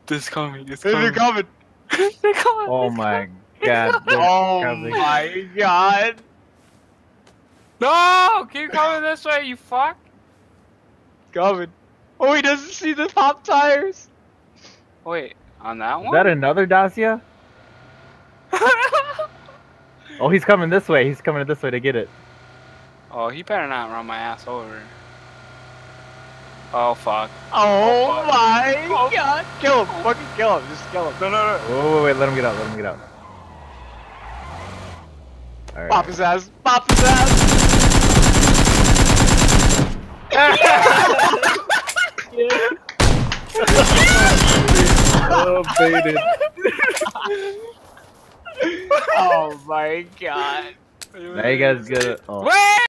This coming. It's They're coming. coming. They're coming. Oh my god. Oh coming. my god. No! Keep coming this way, you fuck! Coming. Oh, he doesn't see the pop tires. Wait, on that Is one? that another Dacia? Oh, he's coming this way. He's coming this way to get it. Oh, he better not run my ass over. Oh, fuck. Oh my Oh. god. Kill him. Fucking kill him. Just kill him. No, no, no. Oh, wait, let him get out. Let him get out. All right. Pop his ass. Pop his ass. Oh, baited. Oh my god. Now you guys get it. Oh. Wait!